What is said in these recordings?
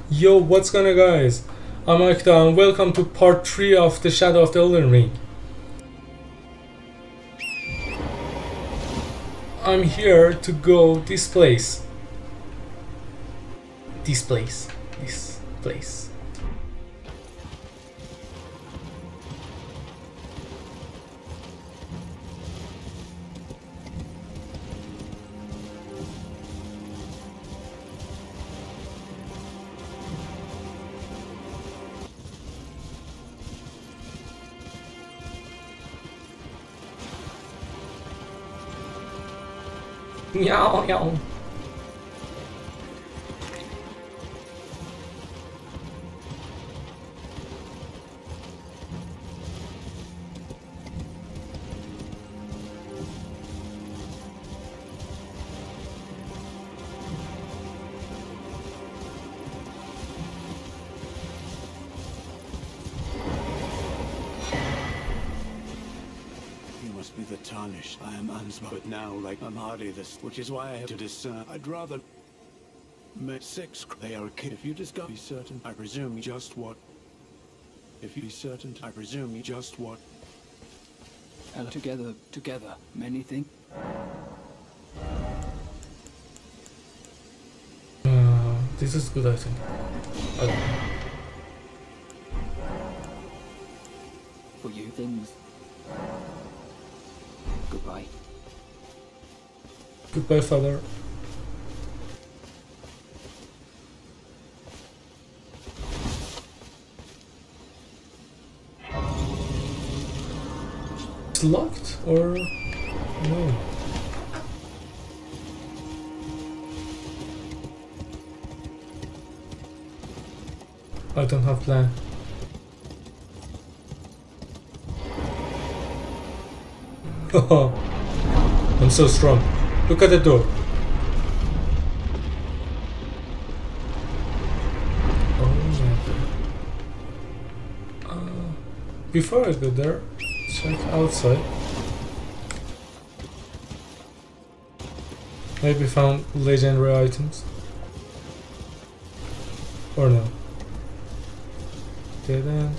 Yo, what's going on, guys? I'm Akta and welcome to part 3 of the Shadow of the Elden Ring. I'm here to go this place. This place. Meow, meow. Be the tarnished. I am unspoken now, like I'm hardly this, which is why I have to discern. I'd rather make 6. They are a kid. If you discover, be certain. I presume just what. If you be certain, I presume you just what. Together, many things. This is good, I think. For you, things. Goodbye. Goodbye, father. It's locked or no? I don't have plan. I'm so strong. Look at the door. Oh my god. Before I go there, check outside. Maybe found legendary items. Or no. Dead end.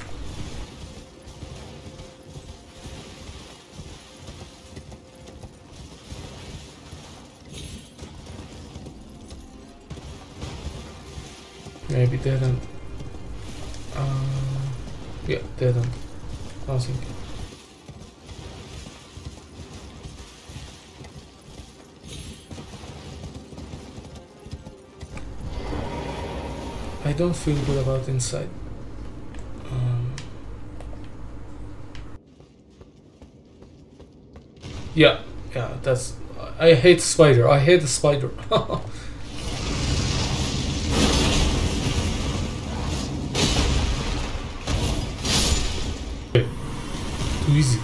Maybe dead end. Yeah, dead end. Nothing. I don't feel good about inside. Yeah, that's. I hate spider. I hate the spider. Too easy.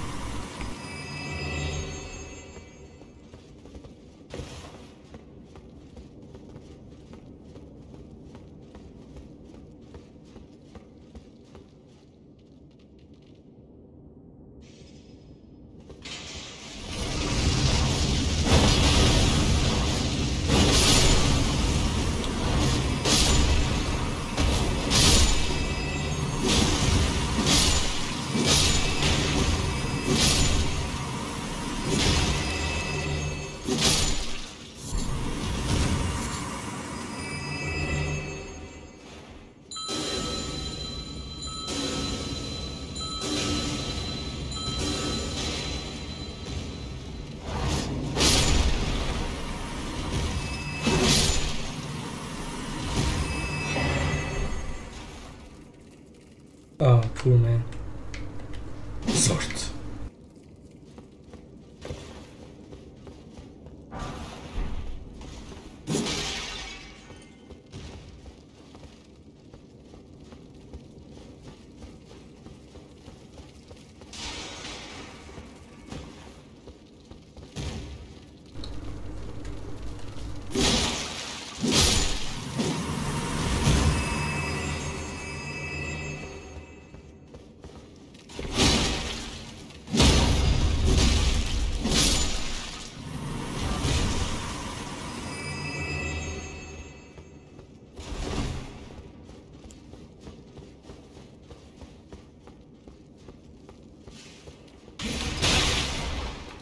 Oh, poor man. Sort.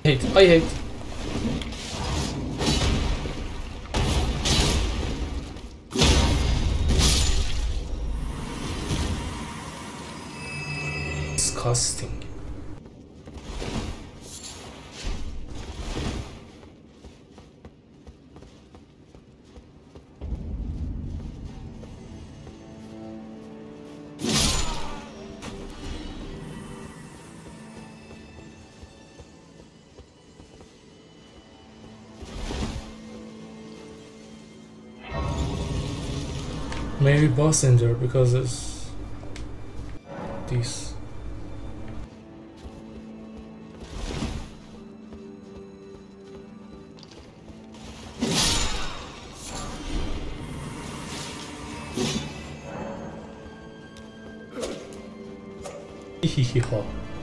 I hate. Disgusting. Maybe boss in there because it's this. Hihiha.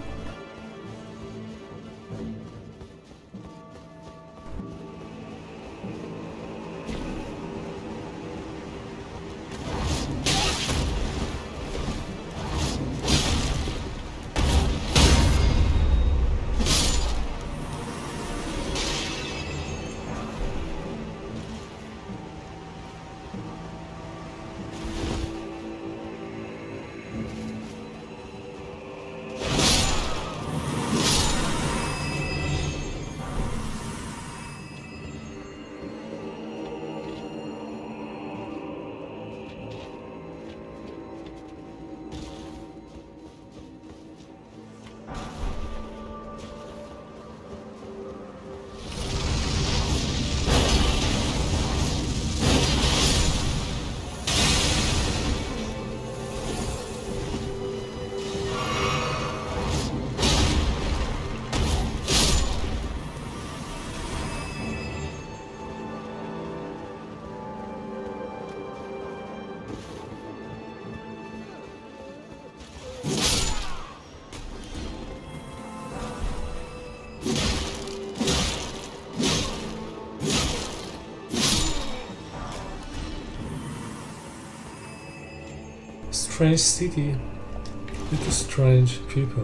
Strange city with strange people.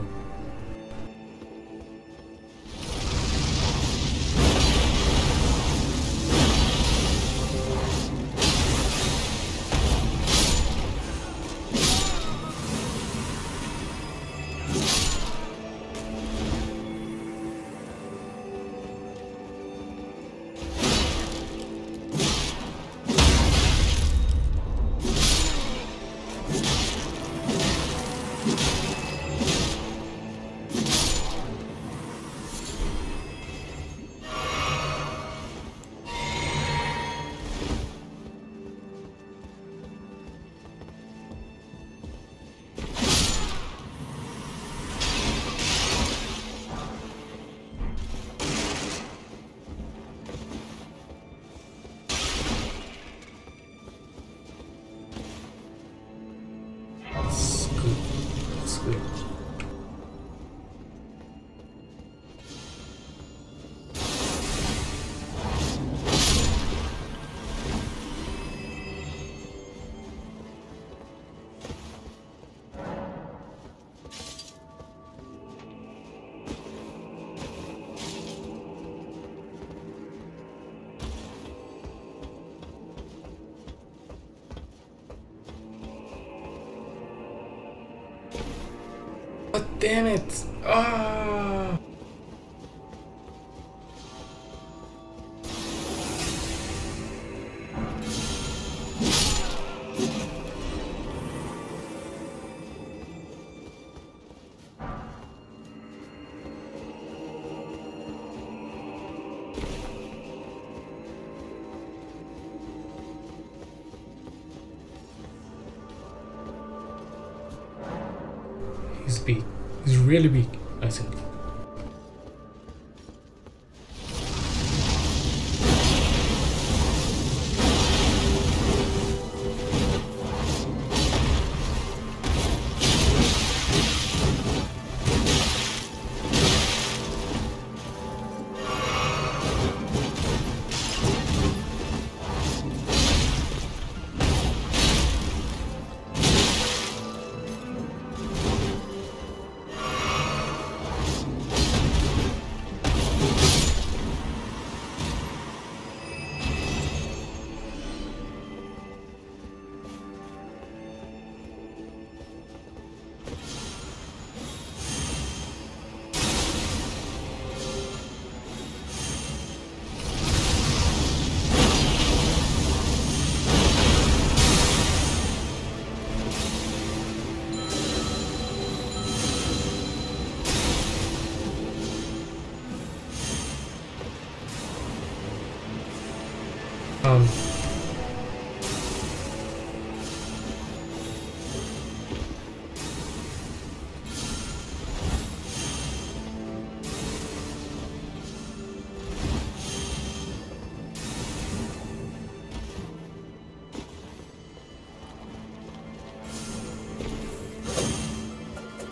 God damn it! Ah! He's big. He's really big, I think.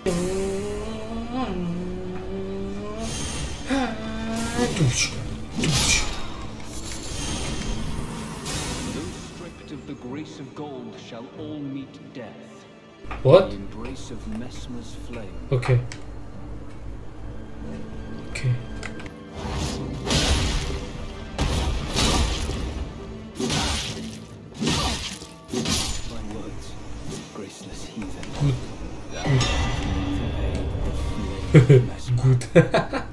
Of the grace of gold shall all meet death. What? The embrace of Mesmer's flame. Okay. Okay. My words, graceless heathen. Good. Good.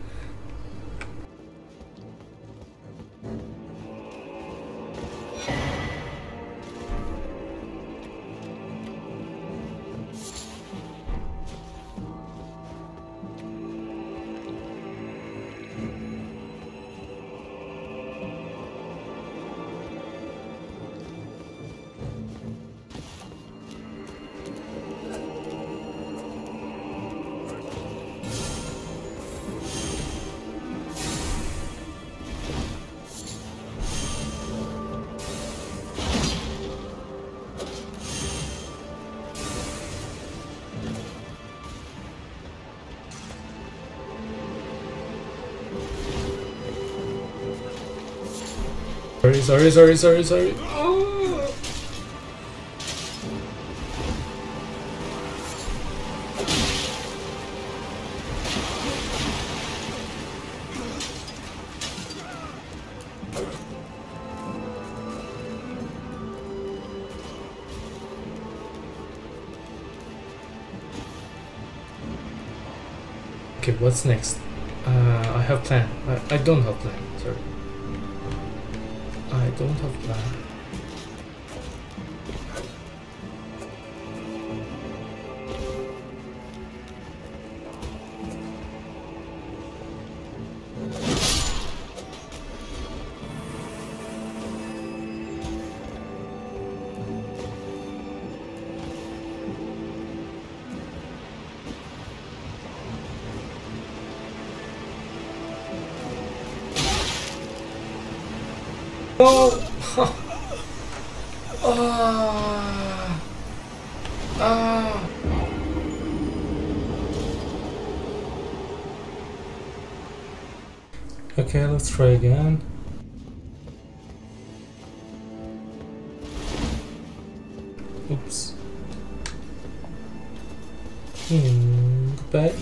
Sorry. Oh. Okay, what's next? I have plan. I don't have plan. Sorry. I don't have plan. Oh! Okay, let's try again. Oops. Goodbye.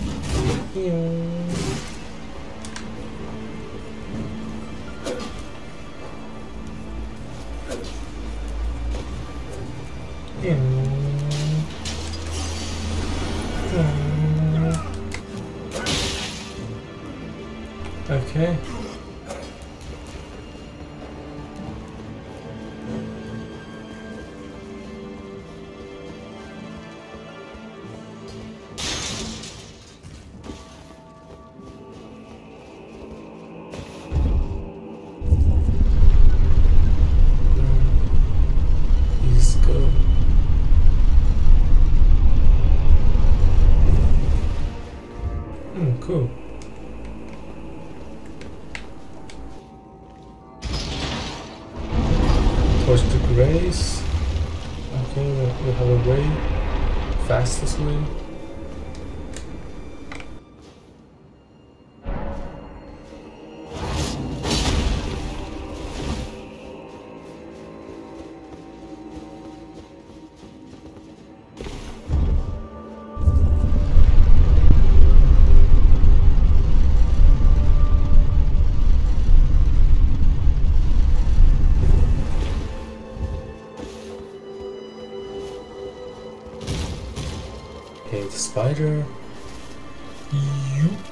Okay. Let's go. Cool. Torch to Grace. Okay, we have a way. Fastest way. Okay, the spider. Yoop.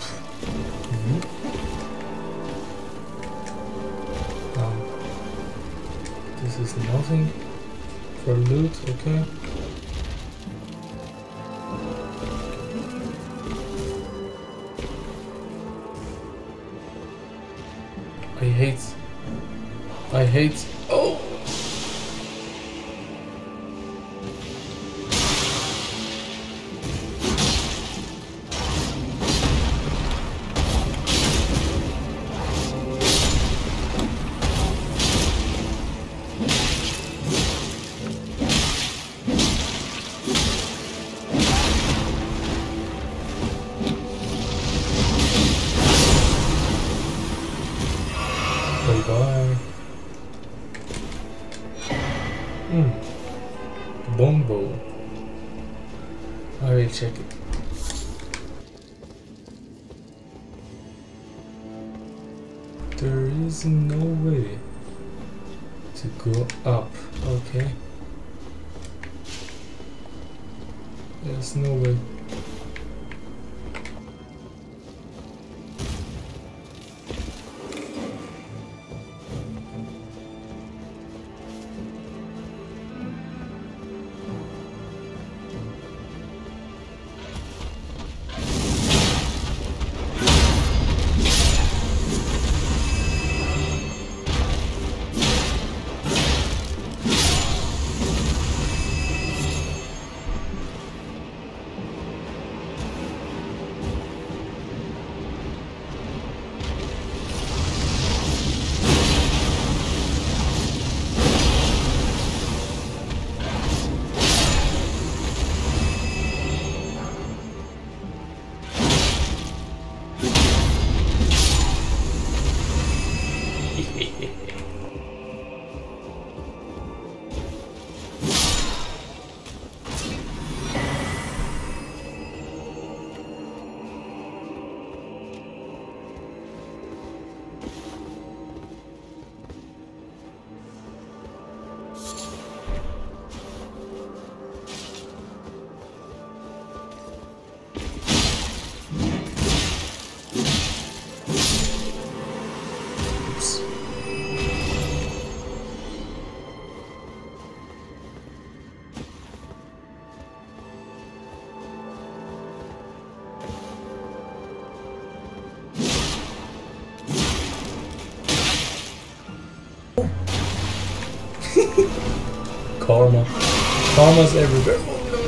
This is nothing for loot, okay. I hate. Oh! Bongo. I will check it. There is no way to go up. Okay. There's no way. Karma. Karma's everywhere.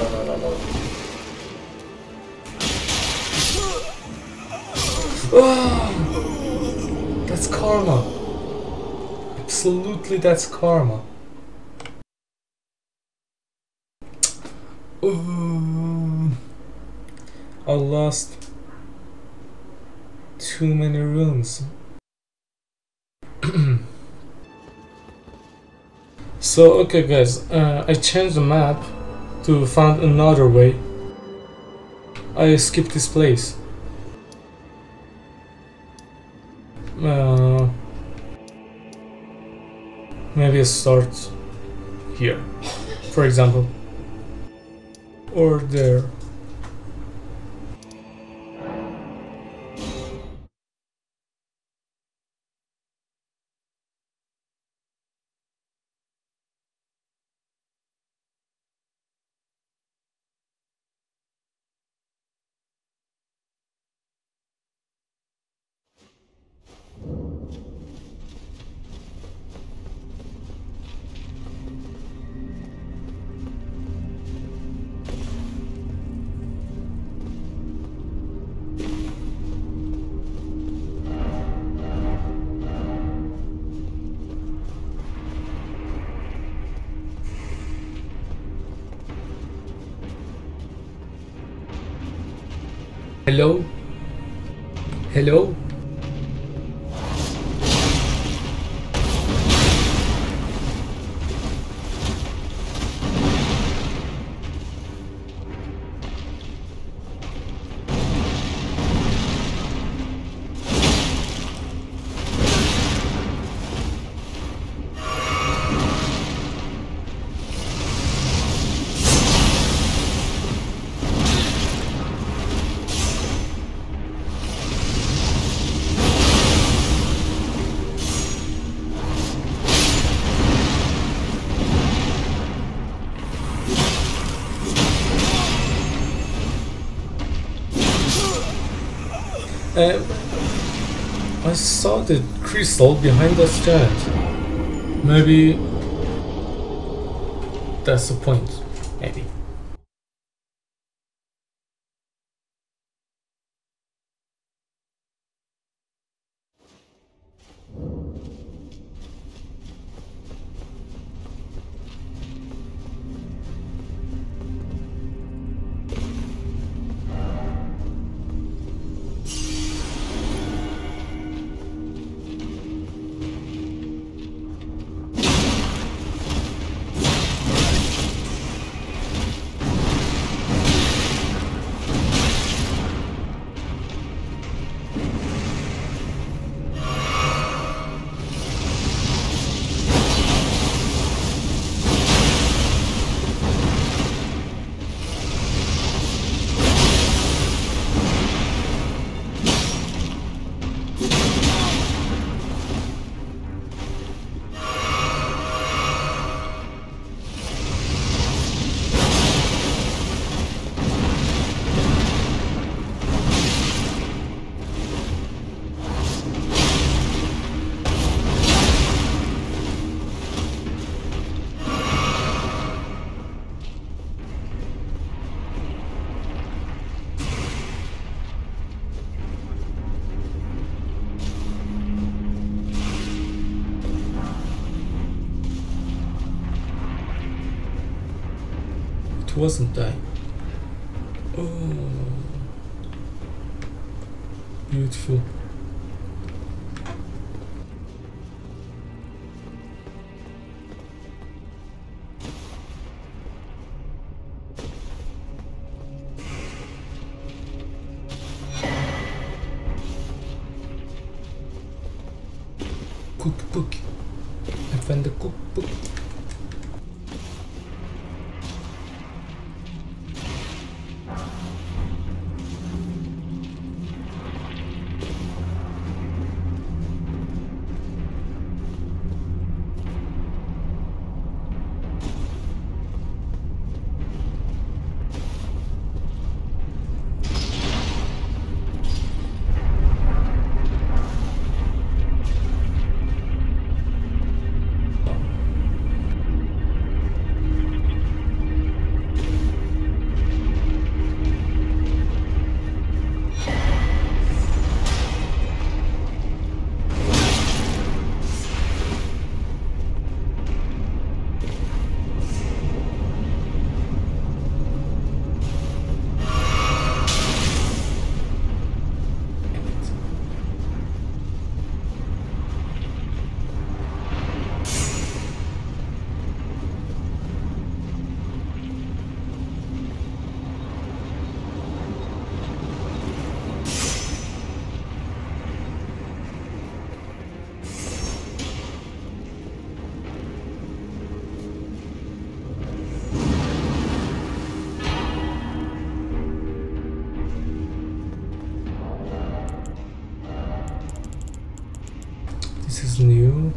Oh, that's karma. Absolutely, that's karma. I lost too many runes. So okay guys, I changed the map to find another way. I skipped this place. Maybe I start here, for example, or there. Hello? Hello? I saw the crystal behind that giant. Maybe that's the point. Maybe. It wasn't I. Oh, beautiful. Cookbook. I found the cookbook. This is new.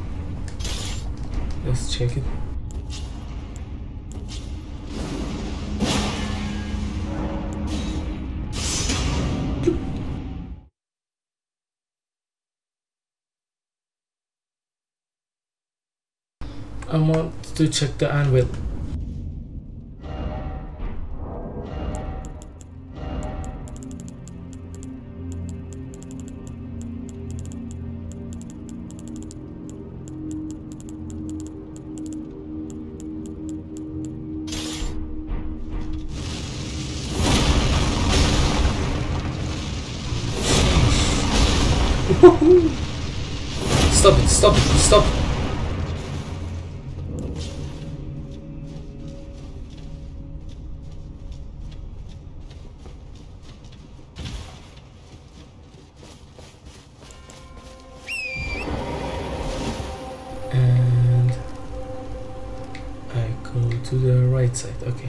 Let's check it. I want to check the anvil. Stop it, stop it, stop it. And I go to the right side, okay.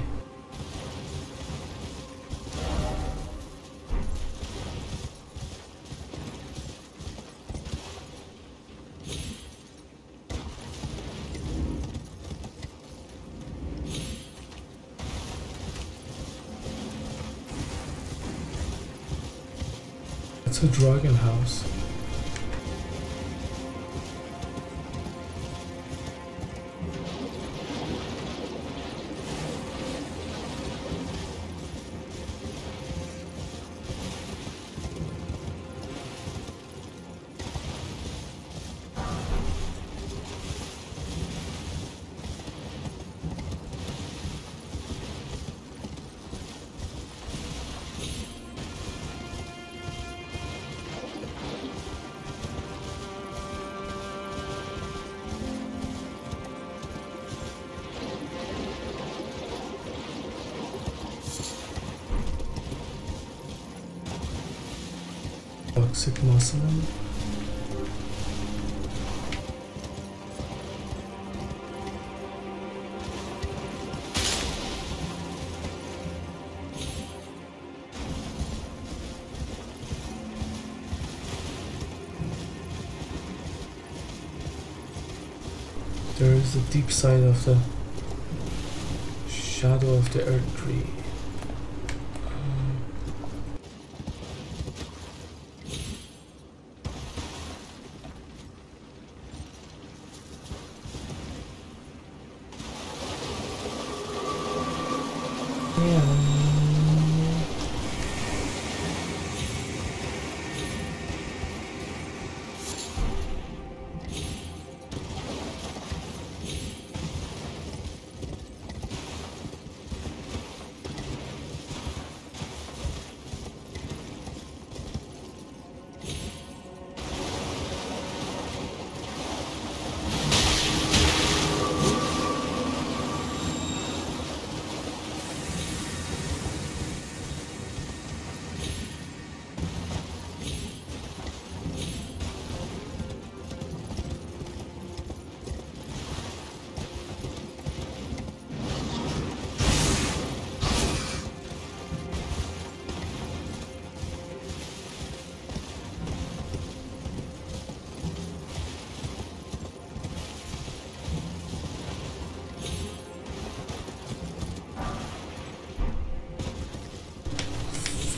It's a dragon house. Toxic muslin. There is the deep side of the shadow of the earth tree.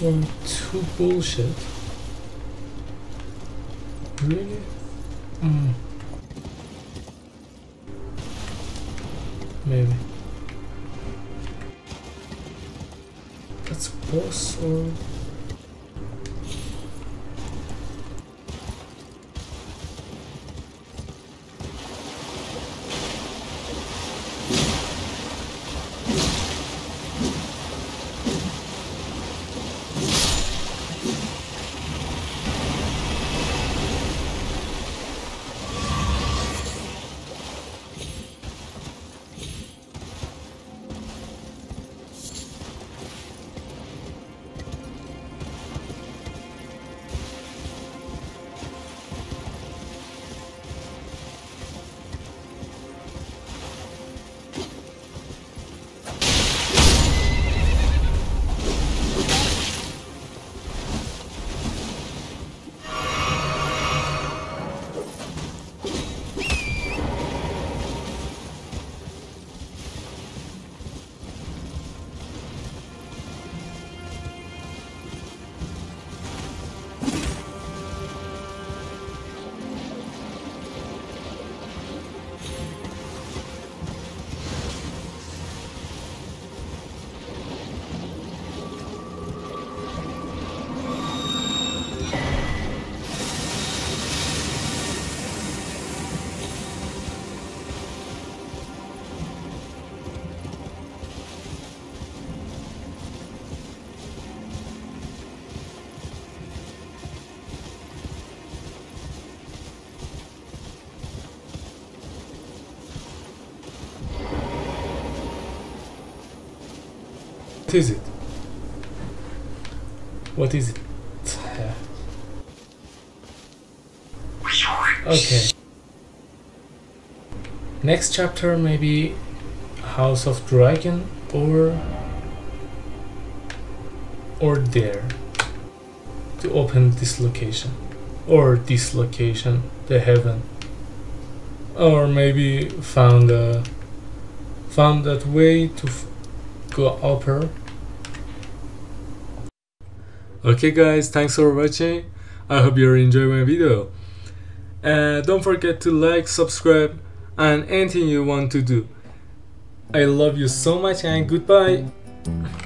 or too bullshit? Really? Maybe. That's boss or... What is it? What is it? Okay. Next chapter maybe House of Dragon or there to open this location or this location, the heaven, or maybe found that way to go upper. Okay guys, thanks for watching. I hope you enjoy my video. Don't forget to like, subscribe, and anything you want to do. I love you so much and goodbye.